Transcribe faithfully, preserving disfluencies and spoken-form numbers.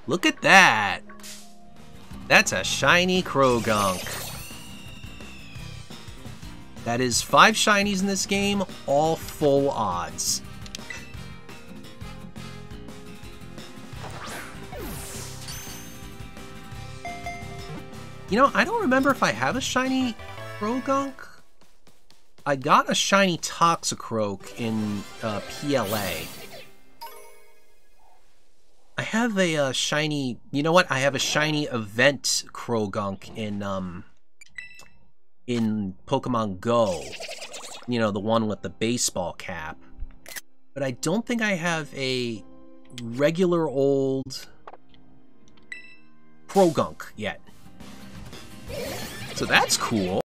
Look at that! That's a shiny Croagunk. That is five shinies in this game, all full odds. You know, I don't remember if I have a shiny Croagunk. I got a shiny Toxicroak in uh, P L A. I have a uh, shiny... You know what? I have a shiny event Croagunk in, um... in Pokemon Go. You know, the one with the baseball cap. But I don't think I have a regular old Croagunk yet. So that's cool.